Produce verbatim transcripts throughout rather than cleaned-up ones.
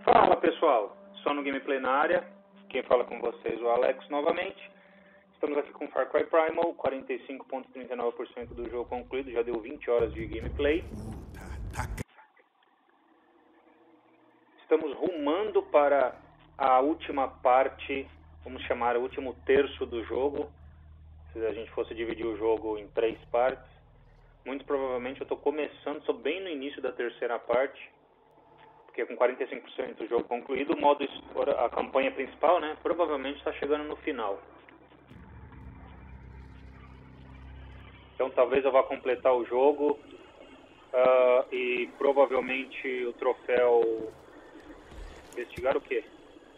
Fala pessoal, só no Gameplay na área, quem fala com vocês é o Alex novamente. Estamos aqui com Far Cry Primal, quarenta e cinco vírgula trinta e nove por cento do jogo concluído, já deu vinte horas de gameplay. Estamos rumando para a última parte, vamos chamar o último terço do jogo. Se a gente fosse dividir o jogo em três partes, muito provavelmente eu estou começando, estou bem no início da terceira parte, porque com quarenta e cinco por cento do jogo concluído, o modo, a campanha principal, né, provavelmente está chegando no final. Então talvez eu vá completar o jogo uh, e provavelmente o troféu... Investigar o quê?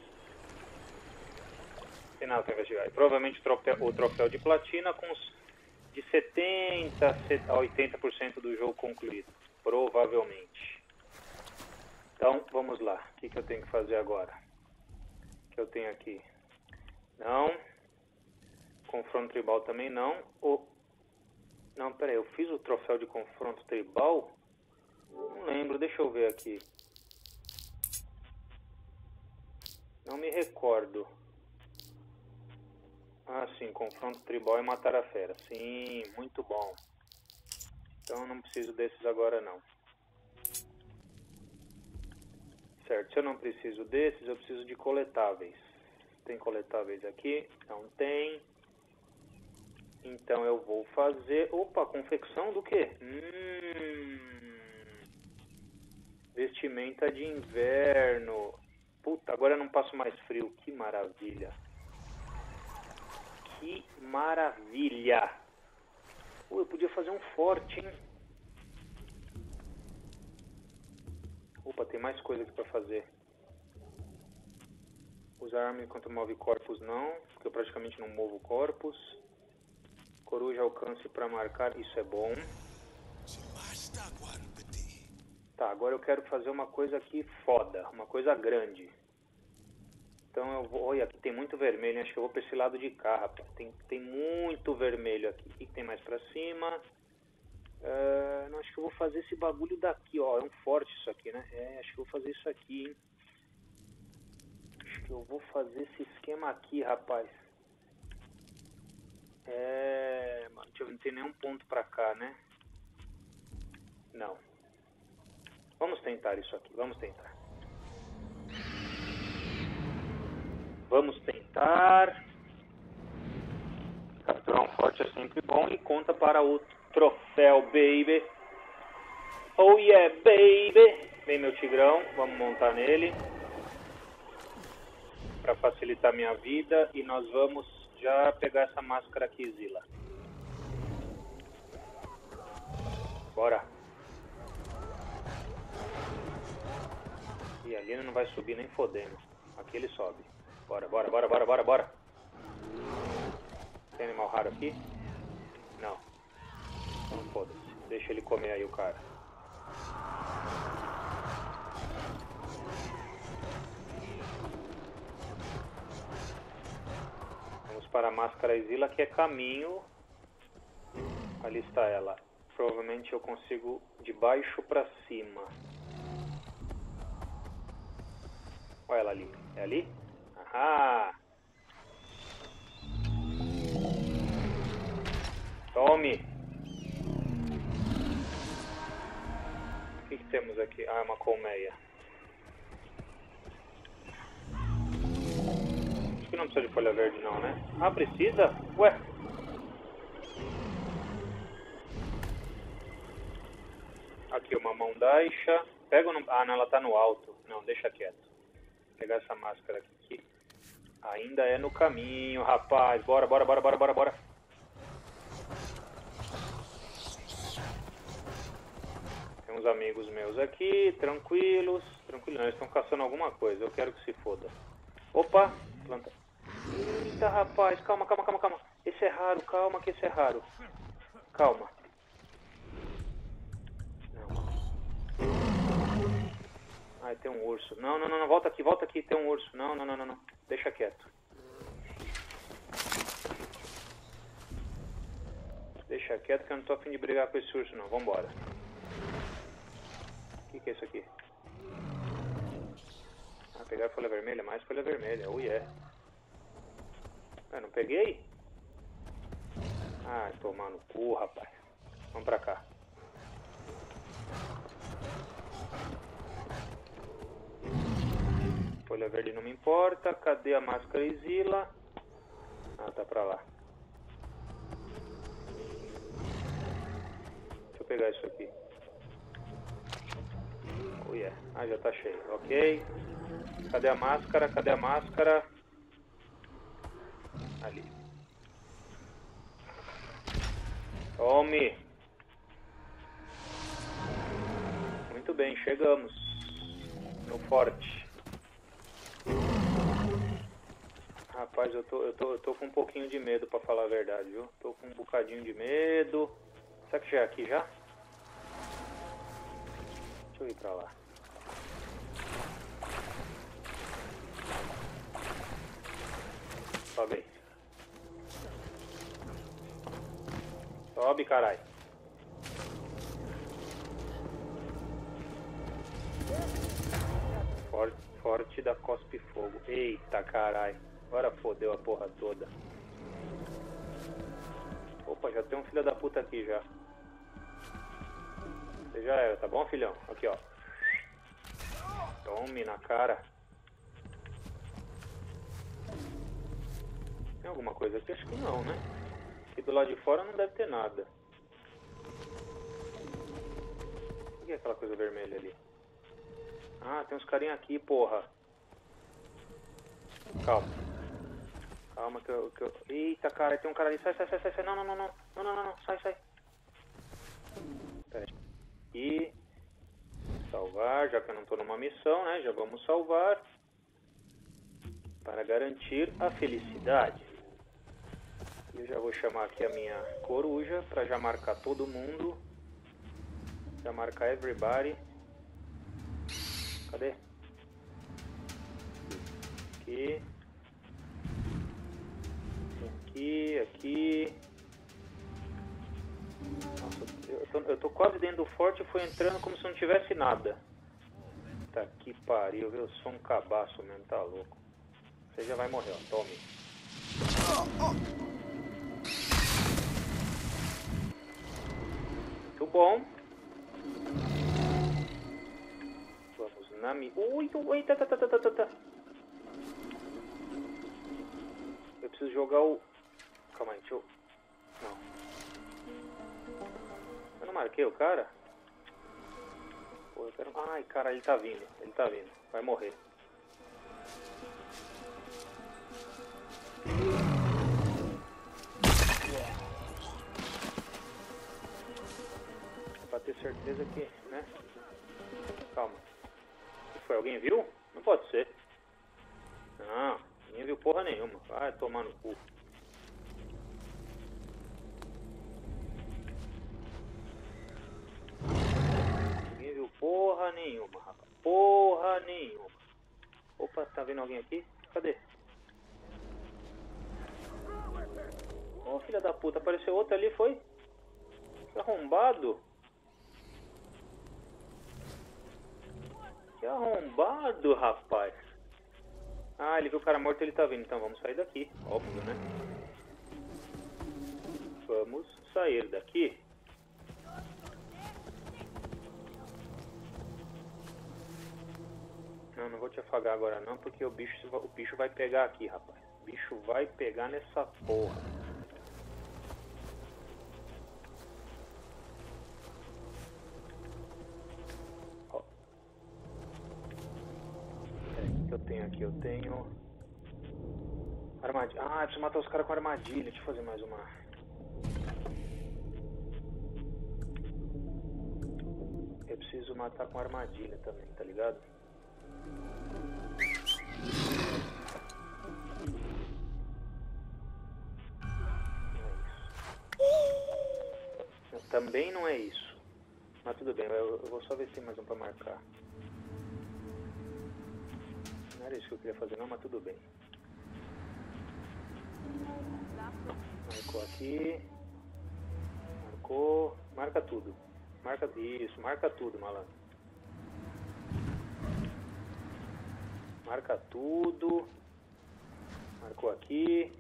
Tem nada para investigar. E provavelmente o troféu, o troféu de platina com os de setenta a oitenta por cento do jogo concluído. Provavelmente. Então vamos lá. O que, que eu tenho que fazer agora? O que eu tenho aqui? Não. Confronto tribal também não. O... Não, peraí. Eu fiz o troféu de confronto tribal? Não lembro. Deixa eu ver aqui. Não me recordo. Ah, sim, confronto tribal e matar a fera. Sim, muito bom. Então eu não preciso desses agora não. Certo, se eu não preciso desses, eu preciso de coletáveis. Tem coletáveis aqui? Não tem. Então eu vou fazer... Opa, confecção do quê? Hum... Vestimenta de inverno. Puta, agora eu não passo mais frio. Que maravilha. Que maravilha. Uh, eu podia fazer um forte, hein? Opa, tem mais coisa aqui pra fazer. Usar arma enquanto move corpos não, porque eu praticamente não movo corpos. Coruja alcance pra marcar, isso é bom. Tá, agora eu quero fazer uma coisa aqui foda, uma coisa grande. Então eu vou... Olha, aqui tem muito vermelho, acho que eu vou pra esse lado de cá, rapaz. Tem, tem muito vermelho aqui. O que tem mais pra cima? Uh, não, acho que eu vou fazer esse bagulho daqui, ó. É um forte isso aqui, né? É, acho que eu vou fazer isso aqui, hein? Acho que eu vou fazer esse esquema aqui, rapaz. É... Mano, deixa eu ver, não tem nenhum ponto pra cá, né? Não. Vamos tentar isso aqui, vamos tentar. Vamos tentar. Capturar um forte é sempre bom e conta para o troféu, baby. Oh yeah, baby. Vem meu tigrão, vamos montar nele. Para facilitar minha vida. E nós vamos já pegar essa máscara aqui, Zila. Bora. E ali ele não vai subir nem fodendo. Aqui ele sobe. Bora, bora, bora, bora, bora, bora. Tem animal raro aqui? Não. Então foda-se. Deixa ele comer aí o cara. Vamos para a máscara Zila, que é caminho. Ali está ela. Provavelmente eu consigo de baixo para cima. Olha ela ali. É ali? Ahá! Tome! O que, que temos aqui? Ah, é uma colmeia. Acho que não precisa de folha verde não, né? Ah, precisa? Ué! Aqui uma mão daixa. Pega ou não... Ah, não, ela tá no alto. Não, deixa quieto. Vou pegar essa máscara aqui. Ainda é no caminho, rapaz. Bora, bora, bora, bora, bora, bora. Tem uns amigos meus aqui, tranquilos. Tranquilos, eles estão caçando alguma coisa. Eu quero que se foda. Opa, planta. Eita, rapaz. Calma, calma, calma, calma. Esse é raro, calma que esse é raro. Calma. Ai, tem um urso. Não, não, não, não, volta aqui, volta aqui, tem um urso. Não, não, não, não, não. Deixa quieto. Deixa quieto que eu não tô a fim de brigar com esse urso, não. Vambora. O que, que é isso aqui? Pegar folha vermelha, mais folha vermelha. Oh yeah. Ah, não peguei? Ah, tomar no cu, rapaz. Vamos pra cá. Folha verde não me importa. Cadê a máscara Exila? Ah, tá pra lá. Deixa eu pegar isso aqui. Oh yeah. Ah, já tá cheio. Ok. Cadê a máscara? Cadê a máscara? Ali. Tome. Muito bem, chegamos no forte. Rapaz, eu tô, eu tô, eu tô com um pouquinho de medo, pra falar a verdade, viu? Tô com um bocadinho de medo. Será que já é aqui já? Deixa eu ir pra lá. Sobe aí. Sobe, carai. Forte, forte da Cospe Fogo. Eita, carai. Agora fodeu a porra toda. Opa, já tem um filho da puta aqui já. Você já era, tá bom, filhão? Aqui, ó. Tome na cara. Tem alguma coisa aqui? Acho que não, né? Aqui do lado de fora não deve ter nada. O que é aquela coisa vermelha ali? Ah, tem uns carinha aqui, porra. Calma. Calma que eu, que eu... Eita, cara, tem um cara ali. Sai, sai, sai, sai, sai. Não, não, não, não. Não, não, não, não. Sai, sai. Pera aí. E... salvar, já que eu não tô numa missão, né? Já vamos salvar. Para garantir a felicidade. Eu já vou chamar aqui a minha coruja para já marcar todo mundo. Já marcar everybody. Cadê? Aqui. Aqui, aqui. Nossa, eu tô, eu tô quase dentro do forte e foi entrando como se não tivesse nada. Tá que pariu, viu? Eu sou um cabaço mesmo, tá louco. Você já vai morrer, ó. Tome. Muito bom. Vamos na mi... Ui, ui, tá, tá, tá, tá, tá, tá. Eu preciso jogar o... Calma aí, deixa eu... Não. Eu não marquei o cara? Pô, eu quero... Ai, cara, ele tá vindo. Ele tá vindo. Vai morrer. Pra ter certeza que, né? Calma. Foi? Alguém viu? Não pode ser. Não, ninguém viu porra nenhuma. Vai tomar no cu. Ninguém viu porra nenhuma, rapaz. Porra nenhuma. Opa, tá vendo alguém aqui? Cadê? Ô, filha da puta, apareceu outro ali, foi? Que arrombado. Que arrombado, rapaz. Ah, ele viu o cara morto e ele tá vindo. Então vamos sair daqui. Óbvio, né? Vamos sair daqui. Não, não vou te afagar agora não, porque o bicho, o bicho vai pegar aqui, rapaz. O bicho vai pegar nessa porra. Ó. É, o que eu tenho aqui? Eu tenho... Armadilha. Ah, eu preciso matar os caras com armadilha. Deixa eu fazer mais uma... Eu preciso matar com armadilha também, tá ligado? Também não é isso. Mas tudo bem, eu, eu vou só ver se tem mais um pra marcar. Não era isso que eu queria fazer não, mas tudo bem. Marcou aqui. Marcou. Marca tudo. Marca isso, marca tudo, malandro. Marca tudo. Marcou aqui.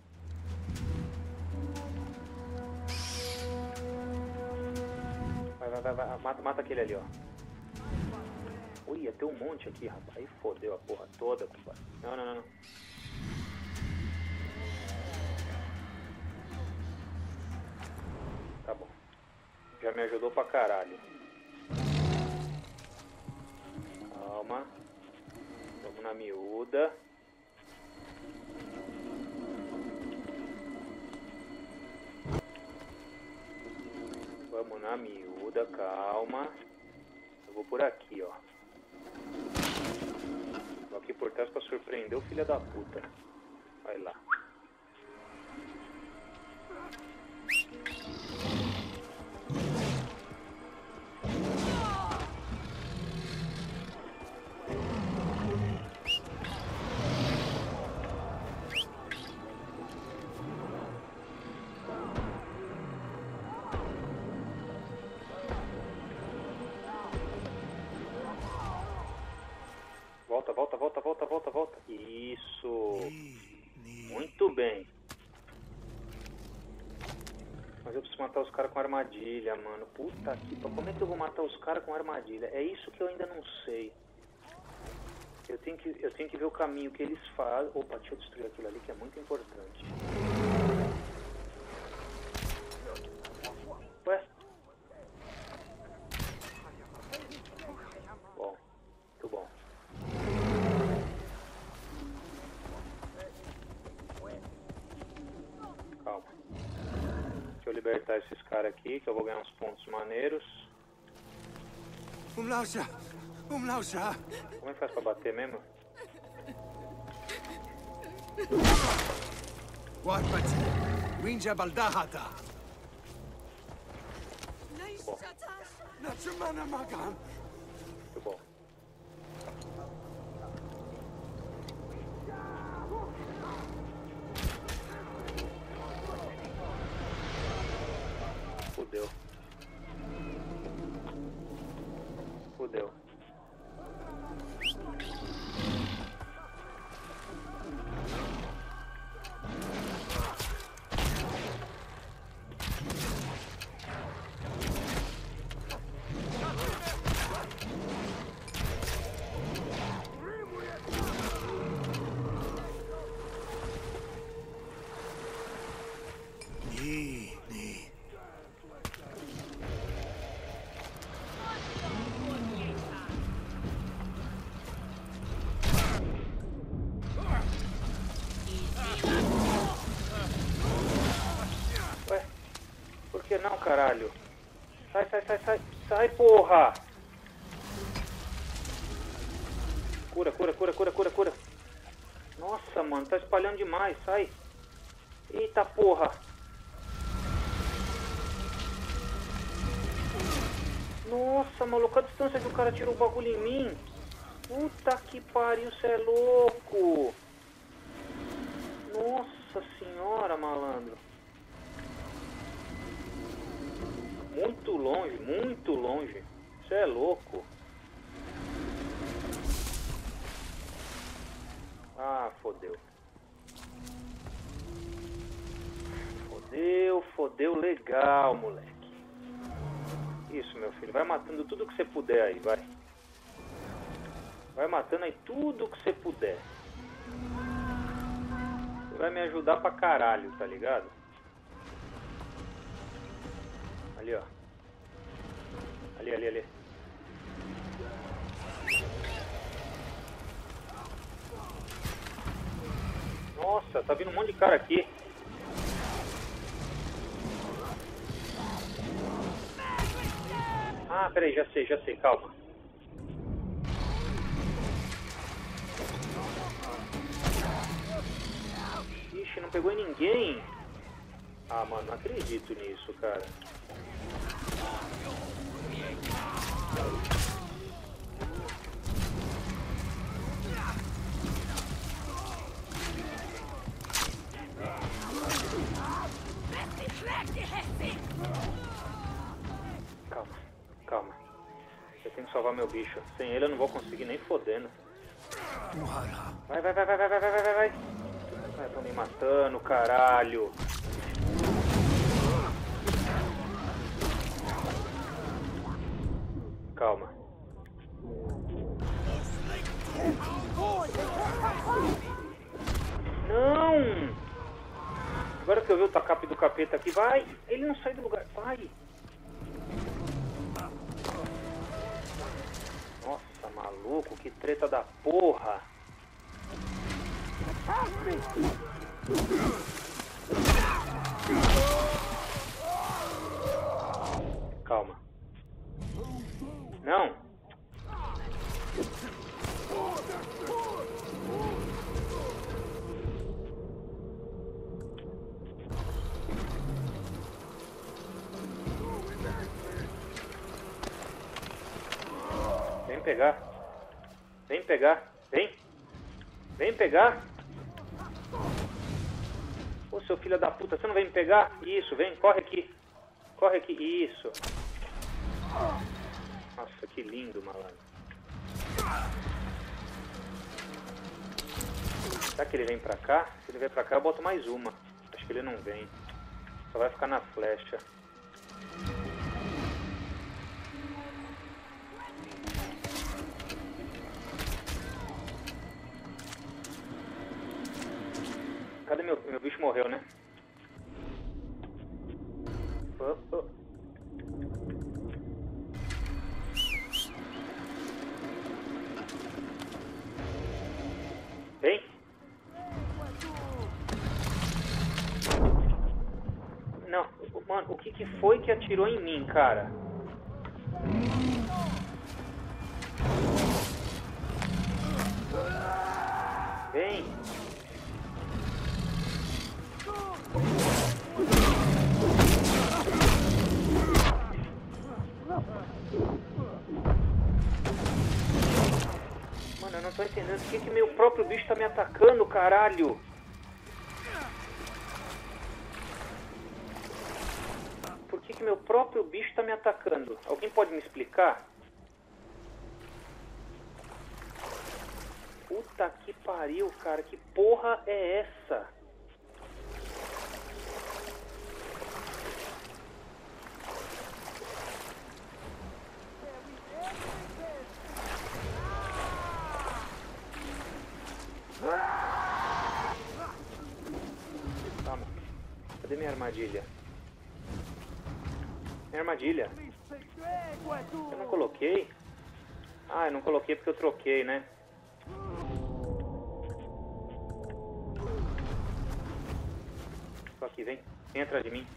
Vai, vai, vai, vai. Mata, mata aquele ali, ó. Ui, ia ter um monte aqui, rapaz. Aí fodeu a porra toda, compadre. Não, não, não, não. Tá bom. Já me ajudou pra caralho. Calma. Vamos na miúda. Vamos na miúda, calma. Eu vou por aqui, ó. Vou aqui por trás pra surpreender o filho da puta. Vai lá. Volta, volta, volta, volta, volta, volta. Isso. Muito bem. Mas eu preciso matar os caras com armadilha, mano. Puta que pariu. Como é que eu vou matar os caras com armadilha? É isso que eu ainda não sei. Eu tenho que, eu tenho que ver o caminho que eles fazem. Opa, deixa eu destruir aquilo ali que é muito importante. Ué? Bom, muito bom. Calma. Deixa eu libertar esses caras aqui, que eu vou ganhar uns pontos maneiros. Umlauscha! Umlauscha! Como é que faz pra bater mesmo? Warpati! Winja Baldahata! Bom, Nachumana Magam! muito bom. Fudeu. Fudeu. Ni, ni. Ué, por que não, caralho? Sai, sai, sai, sai, sai, porra! Cura, cura, cura, cura, cura, cura. Nossa, mano, tá espalhando demais, sai. Eita porra! Nossa, maluco, a distância que o cara tirou o bagulho em mim. Puta que pariu, cê é louco. Nossa senhora, malandro. Muito longe, muito longe. Cê é louco. Ah, fodeu. Fodeu, fodeu legal, moleque. Isso, meu filho. Vai matando tudo que você puder aí, vai. Vai matando aí tudo que você puder. Você vai me ajudar pra caralho, tá ligado? Ali, ó. Ali, ali, ali. Nossa, tá vindo um monte de cara aqui. Ah, peraí, já sei, já sei, calma. Ixi, não pegou em ninguém. Ah, mano, não acredito nisso, cara. Calma, calma. Eu tenho que salvar meu bicho. Sem ele eu não vou conseguir nem fodendo. Vai, vai, vai, vai, vai, vai, vai, vai, vai. Vai, tão me matando, caralho. Calma. Não! Agora que eu vi o tacape do capeta aqui, vai! Ele não sai do lugar, vai! Nossa, maluco, que treta da porra! Calma. Não! Vem pegar. Vem pegar. Vem. Vem pegar. Ô, seu filho da puta, você não vem me pegar? Isso, vem, corre aqui. Corre aqui, isso. Nossa, que lindo, malandro. Será que ele vem pra cá? Se ele vem pra cá, eu boto mais uma. Acho que ele não vem. Só vai ficar na flecha. Cadê meu... Meu bicho morreu, né? Oh, oh. Vem. Não, mano, o que que foi que atirou em mim, cara? Vem. Mano, eu não tô entendendo por que que meu próprio bicho tá me atacando, caralho. Por que que meu próprio bicho tá me atacando? Alguém pode me explicar? Puta que pariu, cara. Que porra é essa? Calma. Cadê minha armadilha? Minha armadilha. Eu não coloquei? Ah, eu não coloquei porque eu troquei, né? Tô aqui, vem. Vem atrás de mim.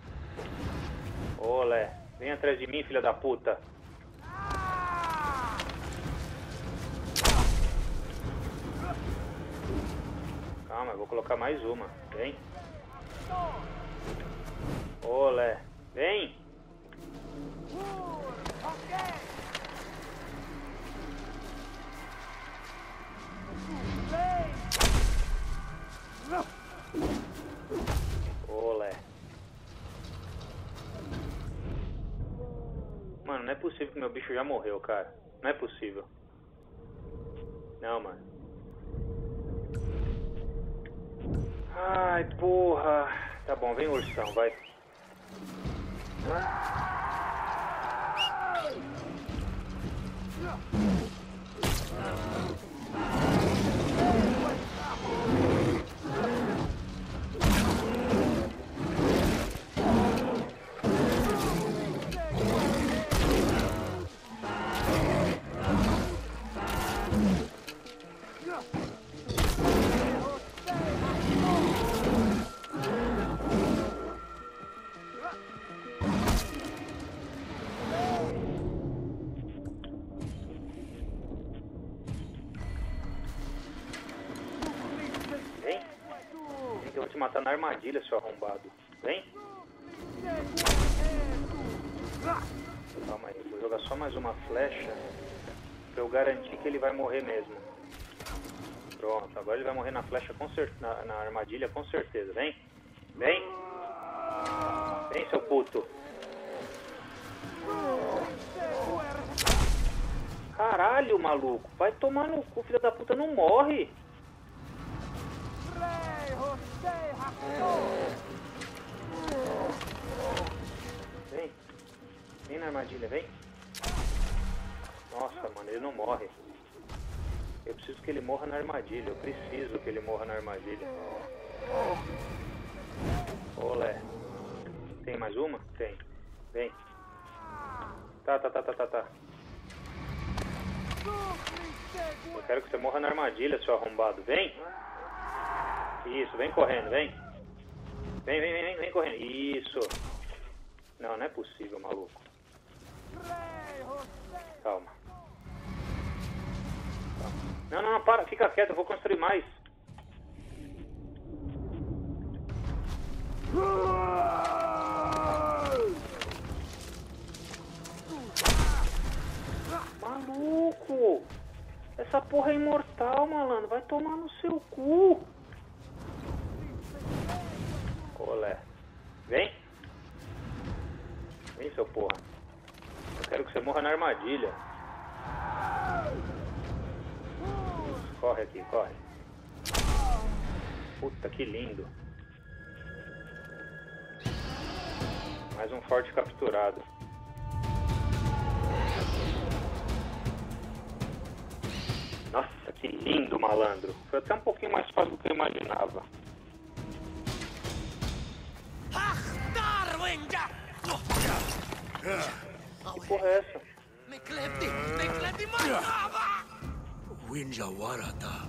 Olé. Vem atrás de mim, filha da puta. Calma, eu vou colocar mais uma. Vem. Olé. Vem. Olé. Mano, não é possível que meu bicho já morreu, cara. Não é possível. Não, mano. Ai, porra. Tá bom, vem ursão, vai. Eu vou te matar na armadilha, seu arrombado. Vem. Calma aí, vou jogar só mais uma flecha pra eu garantir que ele vai morrer mesmo. Pronto, agora ele vai morrer na flecha com cer na, na armadilha com certeza. Vem. Vem. Vem, seu puto. Caralho, maluco. Vai tomar no cu, filha da puta, não morre. Vem. Vem na armadilha, vem. Nossa, mano, ele não morre. Eu preciso que ele morra na armadilha. Eu preciso que ele morra na armadilha. Olé. Tem mais uma? Tem. Vem. Tá, tá, tá, tá, tá, tá. Eu quero que você morra na armadilha, seu arrombado. Vem. Isso, vem correndo, vem. Vem, vem, vem, vem, vem correndo. Isso. Não, não é possível, maluco. Calma. Não, não, não, para, fica quieto, eu vou construir mais. Maluco! Essa porra é imortal, malandro. Vai tomar no seu cu. Olé. Vem. Vem, seu porra. Eu quero que você morra na armadilha. Corre aqui, corre. Puta, que lindo. Mais um forte capturado. Nossa, que lindo, malandro. Foi até um pouquinho mais fácil do que eu imaginava. Que porra é essa? Winja warata.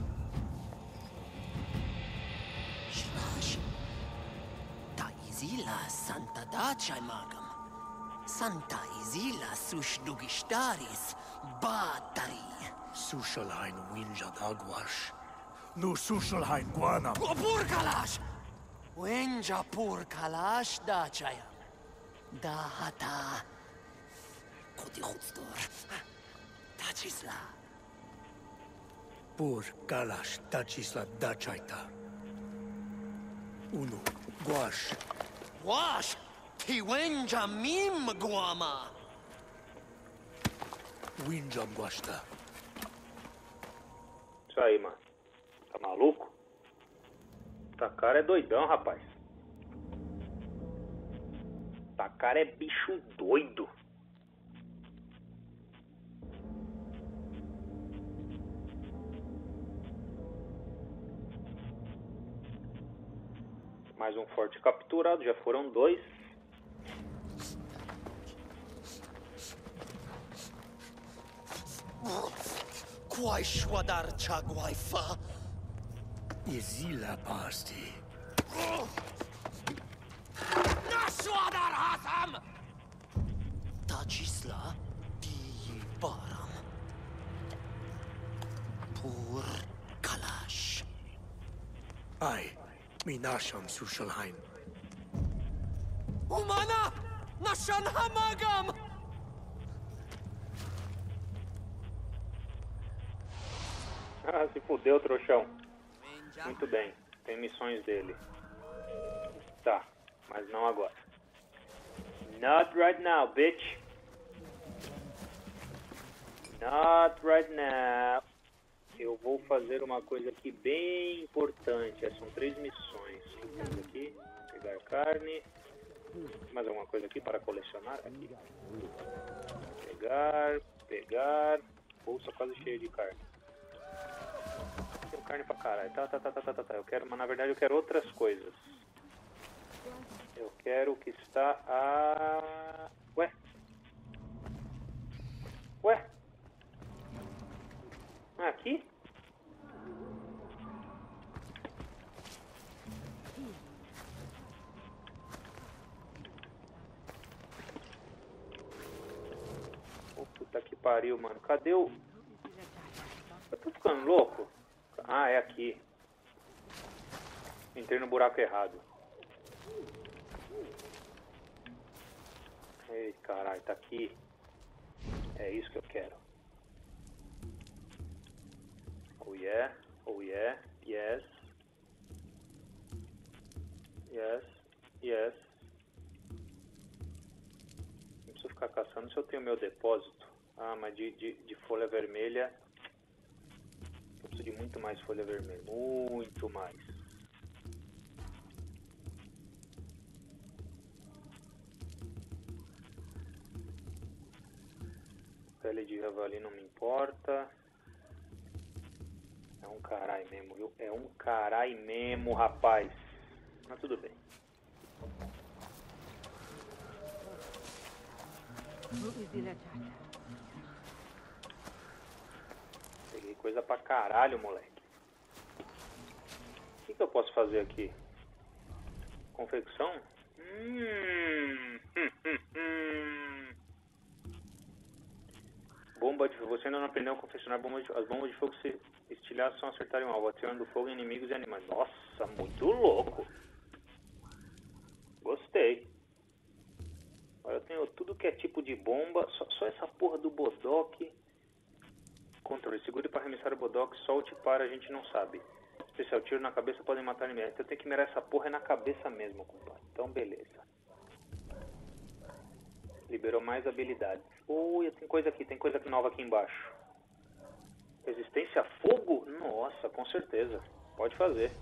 Shlash. Ta izila Santa Dacia magam. Santa izila sushdugistaris batari. Sushalhain winja dagwash. Nu sushalhain guanam. Purkalash! Wenja purkalash Dacia. Dahata. Kodi khutstor. Tachisla. Pur kalash tachisla dachaita. Unu guash. Wash! Tiwenja mim guama. Winja guashta. Isso aí, mano. Tá maluco? Takara é doidão, rapaz. Takara é bicho doido. Mais um forte capturado, já foram dois. Quai shwadar chagwaifa. Izila pasti. Nashwadar hasam! Tachisla di baram. Pur kalash. Ai, minasham sushalhain. Umana! Nashan hamagam! Ah, se fudeu, trouxão. Muito bem, tem missões dele. Tá, mas não agora. Not right now, bitch. Not right now. Eu vou fazer uma coisa aqui bem importante. São três missões. Vamos aqui, pegar carne. Mais alguma coisa aqui para colecionar? Aqui. Pegar, pegar. Bolsa quase cheia de carne. Tenho carne pra caralho. Tá, tá, tá, tá, tá, tá. Eu quero, mas na verdade eu quero outras coisas. Eu quero que está a... Ué? Ué? Ah, aqui? Oh, puta que pariu, mano. Cadê o... Eu tô ficando louco? Ah, é aqui. Entrei no buraco errado. Ei, caralho, tá aqui. É isso que eu quero. Oh yeah, oh yeah, yes. Yes, yes. Não preciso ficar caçando se eu tenho meu depósito. Ah, mas de, de, de folha vermelha... Eu preciso de muito mais folha vermelha. Muito mais. Pele de javali não me importa. É um carai mesmo, viu? É um carai mesmo, rapaz. Mas tudo bem. Peguei coisa pra caralho, moleque. O que, que eu posso fazer aqui? Confecção? Hum, hum, hum, hum. Bomba de fogo. Você ainda não aprendeu a confeccionar bomba de fogo. As bombas de fogo se estilhadas são acertarem um alvo, atirando fogo em inimigos e animais. Nossa, muito louco. Gostei. Agora eu tenho tudo que é tipo de bomba. Só, só essa porra do bodoque. Controle. Segure para arremessar o bodoque. Solte para a gente não sabe. Especial. Tiro na cabeça podem matar inimigos. Então eu tenho que mirar essa porra na cabeça mesmo, compadre. Então beleza. Liberou mais habilidades. Ui, tem coisa aqui. Tem coisa nova aqui embaixo. Resistência a fogo? Nossa, com certeza. Pode fazer.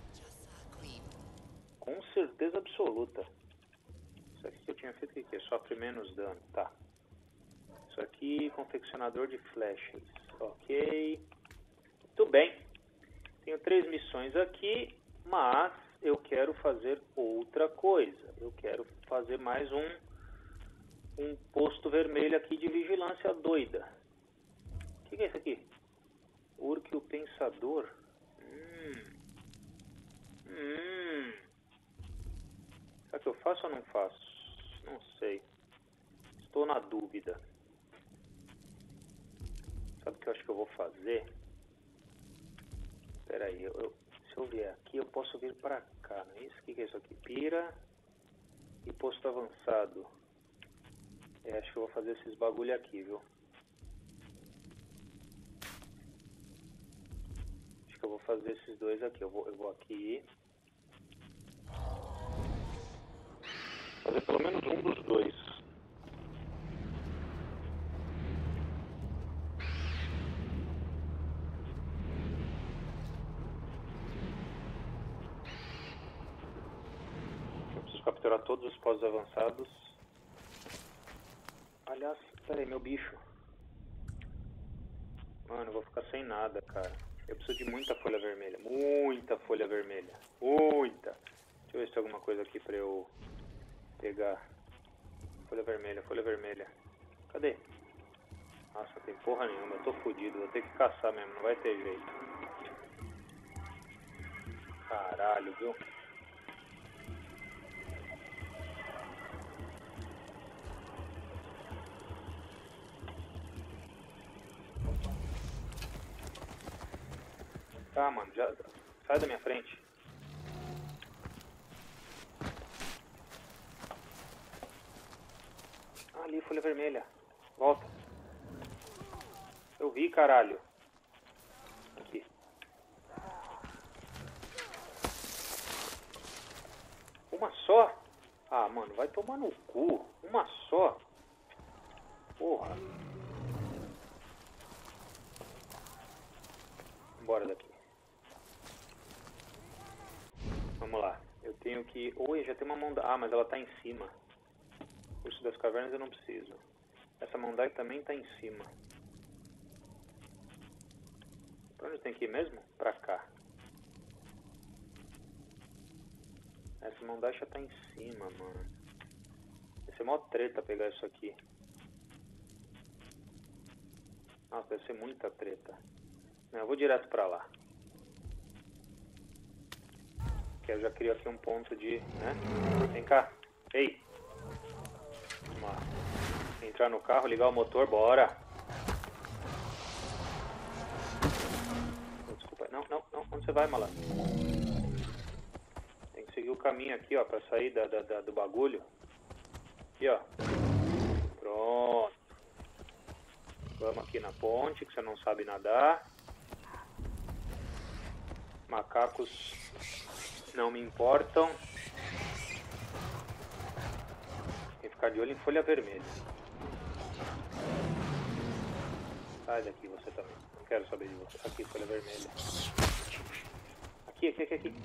Com certeza absoluta. Isso aqui que eu tinha feito, o que é? Sofre menos dano. Tá. Isso aqui, confeccionador de flechas. Ok. Muito bem. Tenho três missões aqui, mas eu quero fazer outra coisa. Eu quero fazer mais um, um posto vermelho aqui de vigilância doida. O que, que é isso aqui? Urk o Pensador. Hum. Hum. Será que eu faço ou não faço? Não sei. Estou na dúvida. Sabe o que eu acho que eu vou fazer? Espera aí. Eu, eu, se eu vier aqui, eu posso vir para cá. Não é isso? O que, que é isso aqui? Pira e posto avançado. É, acho que eu vou fazer esses bagulho aqui, viu? Eu vou fazer esses dois aqui. Eu vou, eu vou aqui. Fazer pelo menos um dos dois. Eu preciso capturar todos os postos avançados. Aliás, peraí, meu bicho. Mano, eu vou ficar sem nada, cara. Eu preciso de muita folha vermelha. Muita folha vermelha. Muita. Deixa eu ver se tem alguma coisa aqui pra eu pegar. Folha vermelha, folha vermelha. Cadê? Nossa, não tem porra nenhuma. Eu tô fudido. Vou ter que caçar mesmo. Não vai ter jeito. Caralho, viu? Tá, mano, já sai da minha frente. Ah, ali, folha vermelha. Volta. Eu vi, caralho. Aqui. Uma só? Ah, mano, vai tomar no cu. Uma só? Porra. Bora daqui. Vamos lá. Eu tenho que... Oi, já tem uma mão... Ah, mas ela tá em cima. Curso das cavernas eu não preciso. Essa Mondai também tá em cima. Pra onde tem que ir mesmo? Pra cá. Essa Mondai já tá em cima, mano. Vai ser mó treta pegar isso aqui. Nossa, deve ser muita treta. Não, eu vou direto pra lá. Que eu já crio aqui um ponto de... né? Vem cá. Ei! Vamos lá. Entrar no carro, ligar o motor, bora! Desculpa, não, não, não. Onde você vai, malandro? Tem que seguir o caminho aqui, ó, pra sair da, da, da, do bagulho. Aqui, ó. Pronto. Vamos aqui na ponte, que você não sabe nadar. Macacos não me importam. Tem que ficar de olho em folha vermelha. Sai daqui você também. Não quero saber de você. Aqui, folha vermelha. Aqui, aqui, aqui, aqui.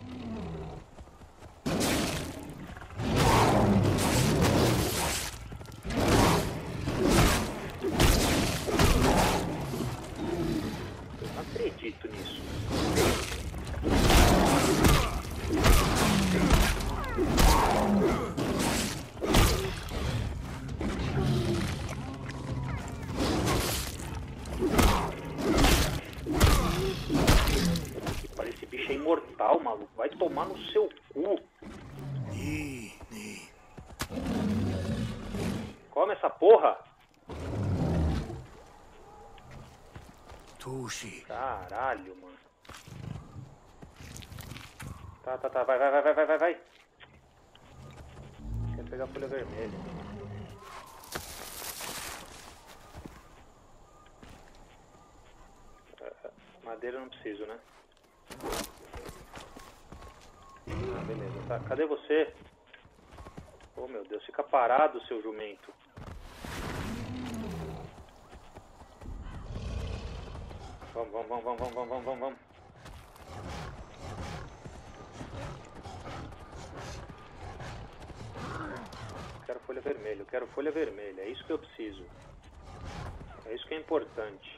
Eu não acredito nisso. Esse bicho é imortal, maluco. Vai tomar no seu cu. Nee, nee. Come essa porra. Tushi. Caralho, mano. Tá, tá, tá. Vai, vai, vai, vai, vai, vai, vai. Quer pegar a folha vermelha. Madeira eu não preciso, né? Ah, beleza. Tá. Cadê você? Oh, meu Deus. Fica parado, seu jumento. Vamos, vamos, vamos, vamos, vamos, vamos, vamos, vamos. Quero folha vermelha, eu quero folha vermelha. É isso que eu preciso. É isso que é importante.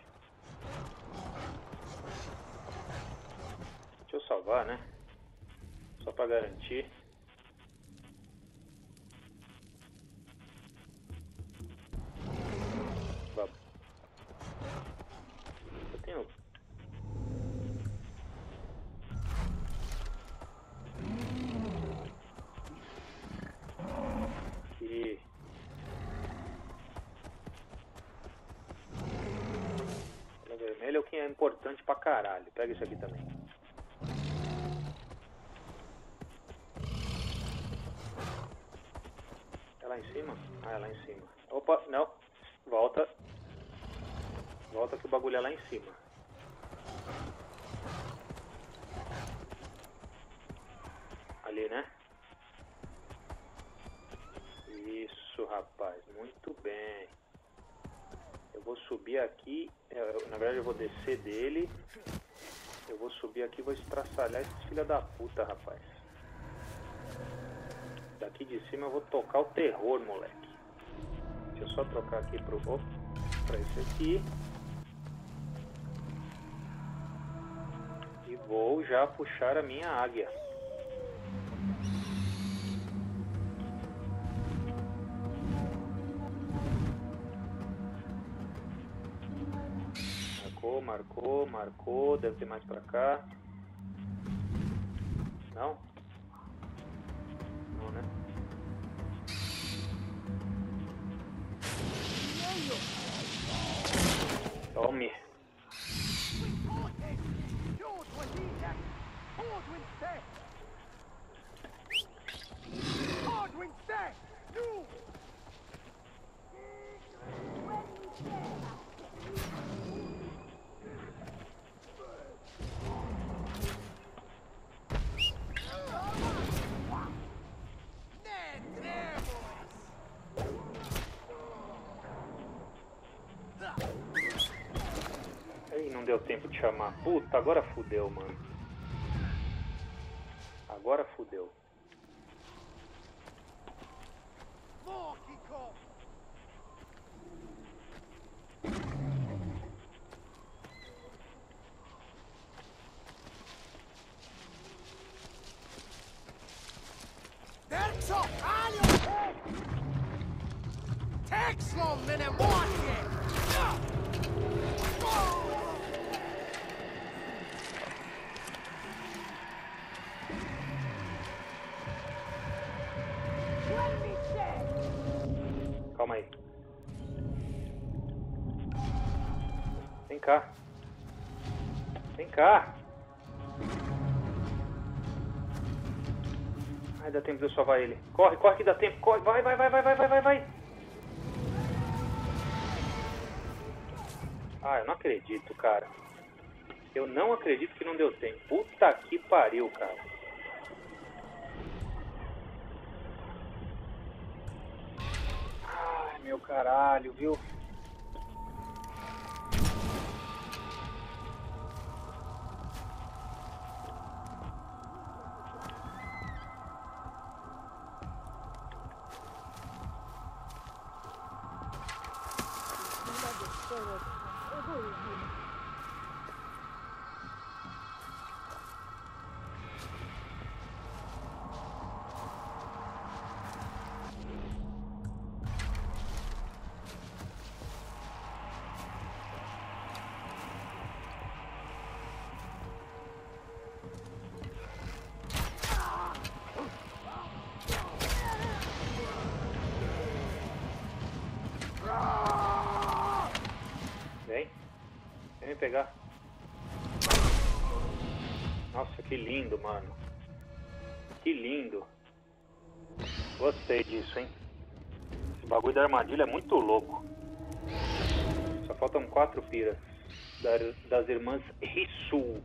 Deixa eu salvar, né? Só pra garantir. Vamos. Eu tenho... Aqui. Folha vermelha é o que é importante pra caralho. Pega isso aqui também. É lá em cima? Ah, é lá em cima. Opa, não. Volta. Volta que o bagulho é lá em cima. Ali, né? Isso, rapaz. Muito bem. Eu vou subir aqui. Eu, na verdade, eu vou descer dele. Eu vou subir aqui e vou estraçalhar esses filha da puta, rapaz. Daqui de cima eu vou tocar o terror, moleque. Deixa eu só trocar aqui pro... Oh, pra esse aqui. E vou já puxar a minha águia. Marcou, marcou, marcou. Deve ter mais pra cá. Não? Não, né? Tome. Aí não deu tempo de chamar. Puta, agora fudeu, mano. Agora fudeu. Calma aí. Vem cá. Vem cá. Ai, dá tempo de eu salvar ele. Corre, corre que dá tempo. Corre, vai, vai, vai, vai, vai, vai, vai, vai. Ah, eu não acredito, cara. Eu não acredito que não deu tempo. Puta que pariu, cara. Ai, meu caralho, viu? Vem. Vem me pegar. Nossa, que lindo, mano. Que lindo. Gostei disso, hein? Esse bagulho da armadilha é muito louco. Só faltam quatro piras das irmãs Risu.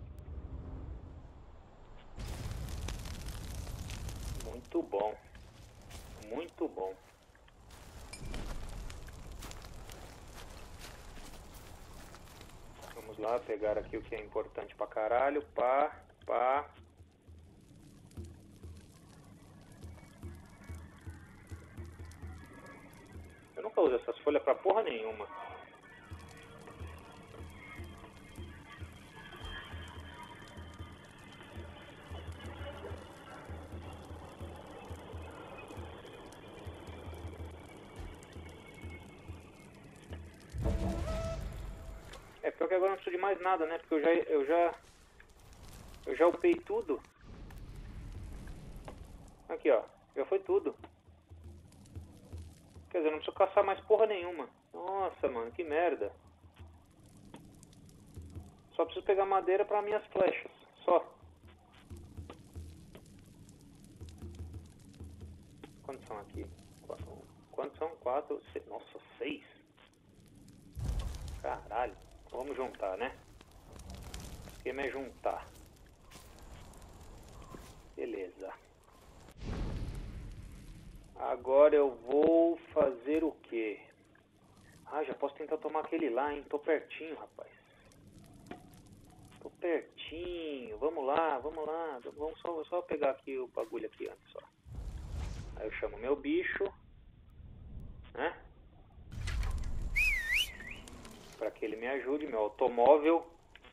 Muito bom. Muito bom. Vamos lá, pegar aqui o que é importante pra caralho. Pá, pá. Eu nunca uso essas folhas pra porra nenhuma. É pior que agora não preciso de mais nada, né? Porque eu já eu já eu já upei tudo. Aqui, ó, já foi tudo. Quer dizer, não preciso caçar mais porra nenhuma. Nossa, mano, que merda. Só preciso pegar madeira para minhas flechas, só. Quantos são aqui? Quatro. Quantos são? Quatro, seis. Nossa, seis. Caralho. Vamos juntar, né? O esquema é juntar. Beleza. Agora eu vou fazer o quê? Ah, já posso tentar tomar aquele lá, hein? Tô pertinho, rapaz. Tô pertinho. Vamos lá, vamos lá. Vamos só, só pegar aqui o bagulho aqui antes, ó. Aí eu chamo meu bicho, né? Pra que ele me ajude, meu automóvel.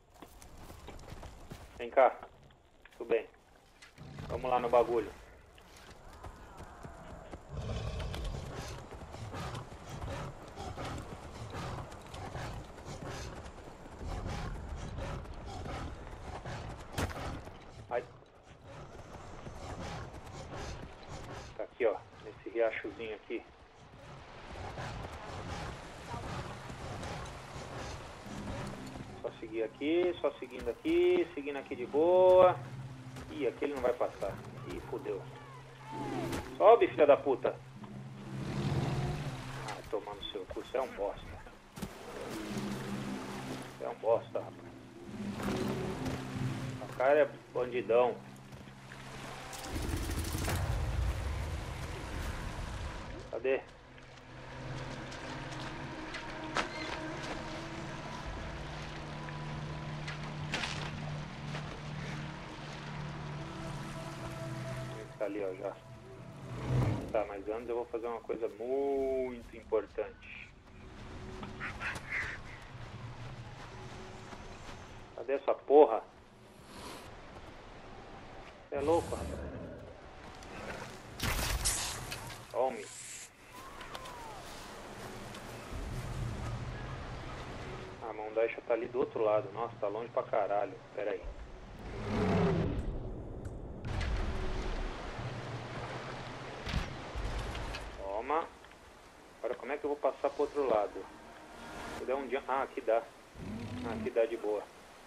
Vem cá. Tudo bem. Vamos lá no bagulho. Ai. Tá aqui, ó. Nesse riachozinho aqui. Só seguir aqui, só seguindo aqui, seguindo aqui de boa. Ih, aqui ele não vai passar. Ih, fodeu. Sobe, filha da puta. Ah, tomando seu cu, você é um bosta. Você é um bosta, rapaz. A cara é bandidão. Cadê? Ali, ó, já. Tá, mas antes eu vou fazer uma coisa muito importante. Cadê essa porra? Você é louco, rapaz? Tome. A mão deixa tá ali do outro lado. Nossa, tá longe pra caralho. Pera aí. Toma. Agora como é que eu vou passar pro outro lado? Se der um dia... Ah, aqui dá. Ah, aqui dá de boa.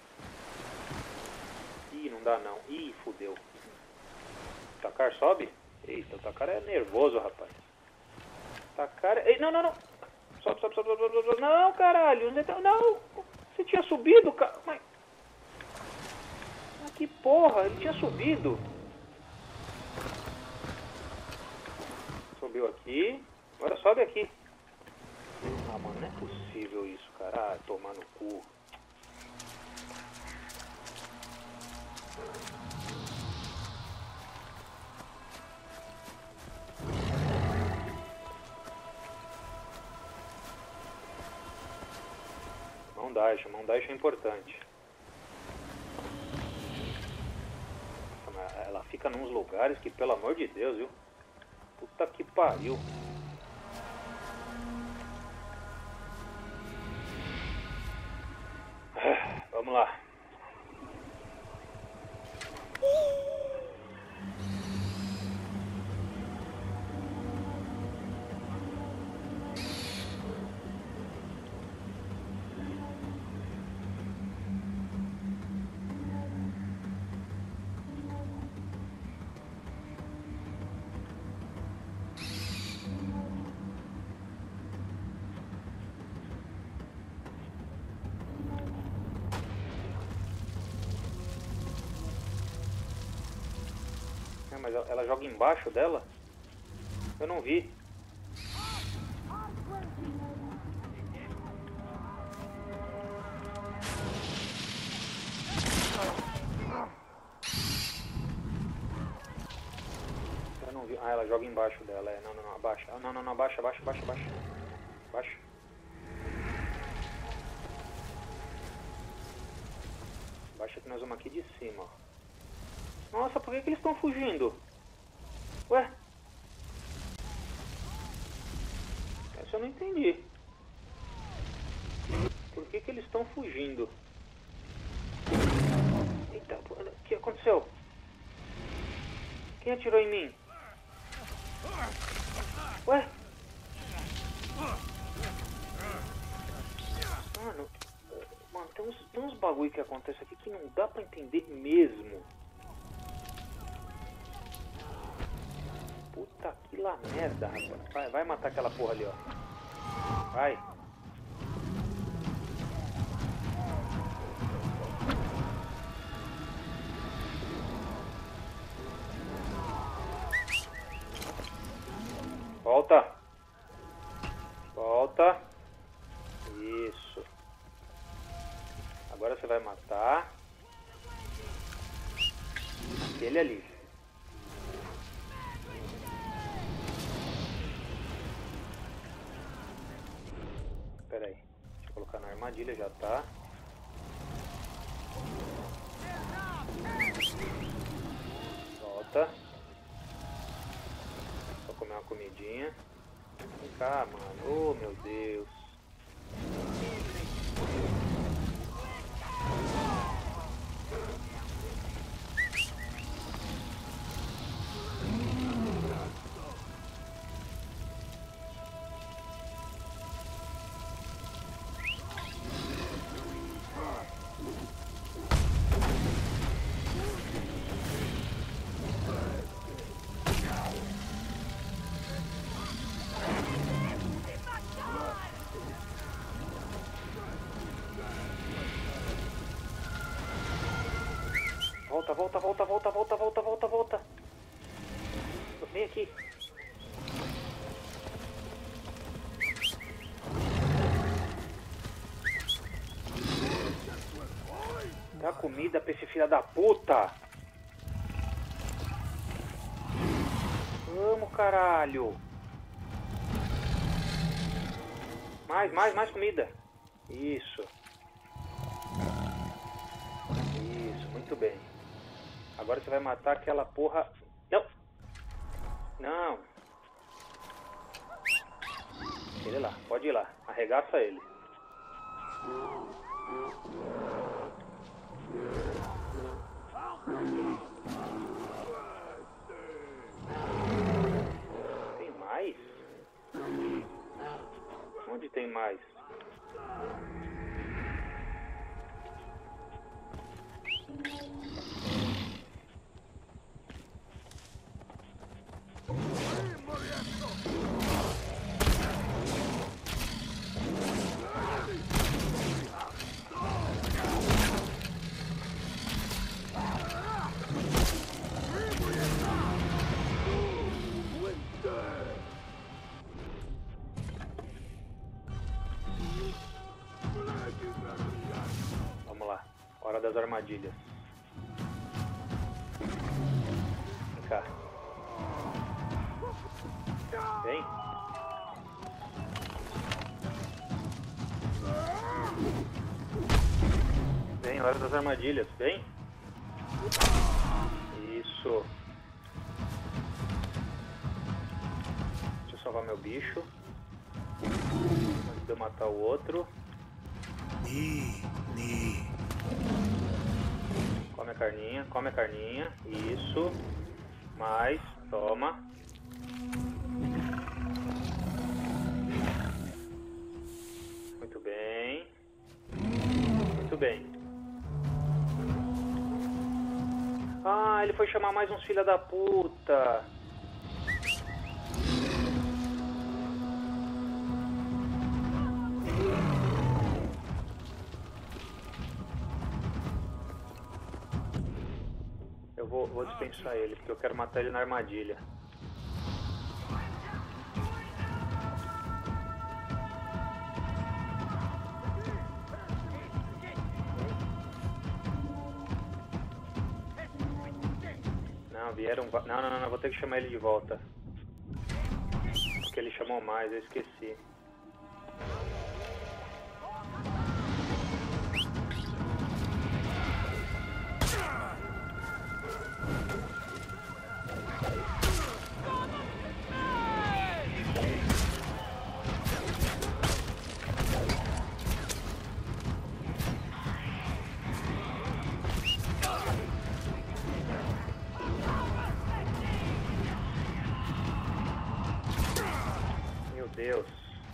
Ih, não dá não. Ih, fudeu. O Takar sobe? Eita, o Takar é nervoso, rapaz. Takar... Ei, não, não, não. Sobe, sobe, sobe, sobe, sobe. Não, caralho. Não. Você tinha subido, cara. Mas... Ah, que porra. Ele tinha subido. Subiu aqui. Agora sobe aqui. Ah, mano, não é possível isso, cara. Ah, tomar no cu. Daisha. Mão Daisha é importante. Nossa, mas ela fica nos lugares que, pelo amor de Deus, viu? Puta que pariu. Vamos lá. Mas ela joga embaixo dela? Eu não vi. Eu não vi. Ah, ela joga embaixo dela. É, não, não, não, abaixa. Ah, não, não, não, abaixa, abaixa, abaixa, abaixa. Abaixa. Abaixa que nós vamos aqui de cima, ó. Nossa, por que, que eles estão fugindo? Ué? Essa eu não entendi. Por que, que eles estão fugindo? Eita, o que aconteceu? Quem atirou em mim? Ué? Mano, mano tem, uns, tem uns bagulho que acontece aqui que não dá pra entender mesmo. Puta que lá merda, rapaz. Vai, vai matar aquela porra ali, ó. Vai. Volta. Volta. Isso. Agora você vai matar aquele ali. Pera aí, deixa eu colocar na armadilha, já tá. Volta. Só comer uma comidinha. Vem cá, mano. Oh, meu Deus. Volta, volta, volta, volta, volta, volta, volta, volta. Vem aqui. Dá comida pra esse filho da puta. Vamos, caralho. Mais, mais, mais comida. Isso. Isso, muito bem. Agora você vai matar aquela porra... Não! Não! Ele lá, pode ir lá. Arregaça ele. Tem mais? Onde tem mais? Vamos lá, hora das armadilhas. Vem cá. Vem. bem, hora das armadilhas, bem? Isso. Deixa eu salvar meu bicho. Antes de eu matar o outro. Ni, ni. Come a carninha, come a carninha. Isso. Mais, toma. Muito bem. Muito bem. Ah, ele foi chamar mais uns filha da puta. Eu vou, vou dispensar ele, porque eu quero matar ele na armadilha. Não, vieram... Não, não, não, não, vou ter que chamar ele de volta. Porque ele chamou mais, eu esqueci. Meu Deus.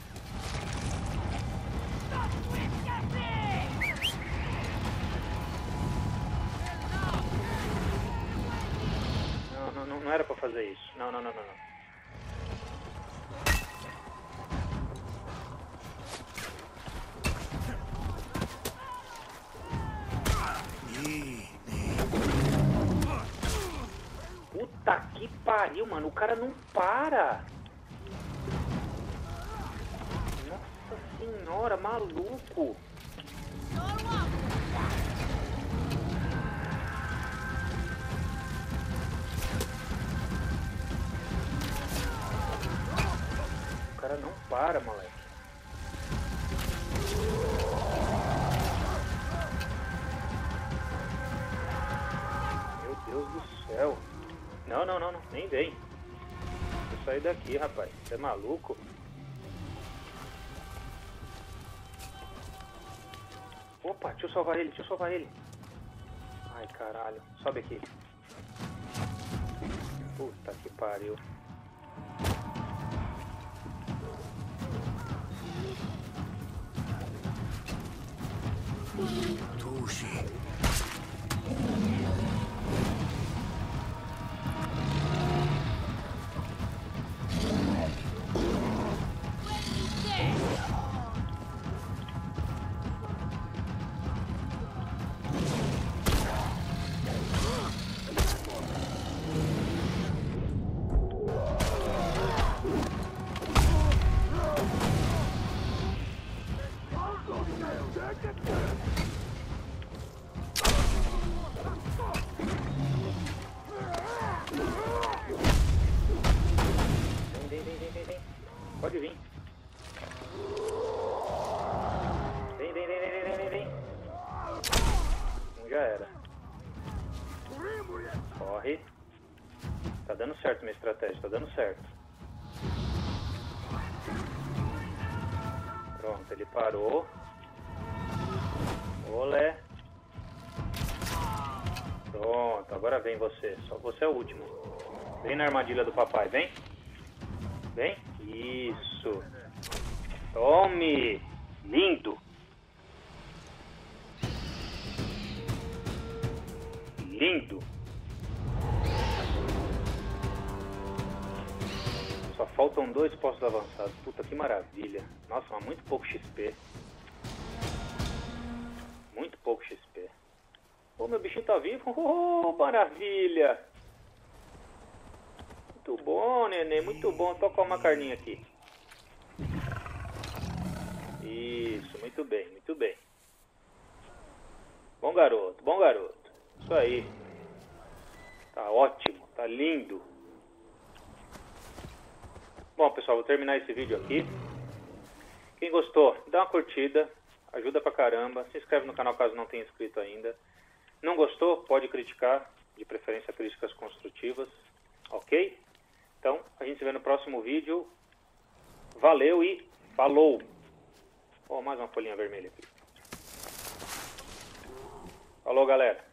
Não, não, não, não era pra fazer isso. Não, não, não, não, não. Puta que pariu, mano. O cara não para. Nossa senhora, maluco. O cara não para, moleque. Meu Deus do céu. Não, não, não, não. Nem vem. Vou sair daqui, rapaz. Você é maluco? Opa, deixa eu salvar ele, deixa eu salvar ele. Ai, caralho. Sobe aqui. Puta que pariu. Tushi. Vem, vem, vem, vem, vem. Pode vir. Vem, vem, vem, vem, vem, vem, vem. Um já era. Corre. Tá dando certo minha estratégia, tá dando certo. Pronto, ele parou. Olé. Pronto, agora vem você. Só você é o último. Vem na armadilha do papai, vem. Vem. Isso. Tome. Lindo. Lindo. Só faltam dois postos avançados. Puta, que maravilha. Nossa, mas muito pouco X P. Muito pouco X P. Ô, meu bichinho tá vivo. Oh, maravilha. Muito bom, neném. Muito bom. Toca uma carninha aqui. Isso, muito bem, muito bem. Bom garoto, bom garoto. Isso aí. Tá ótimo, tá lindo. Bom, pessoal, vou terminar esse vídeo aqui. Quem gostou, dá uma curtida. ajuda pra caramba. Se inscreve no canal caso não tenha inscrito ainda. Não gostou? Pode criticar, de preferência críticas construtivas, ok? Então, a gente se vê no próximo vídeo. Valeu e falou! Ó, oh, mais uma folhinha vermelha aqui. Falou, galera!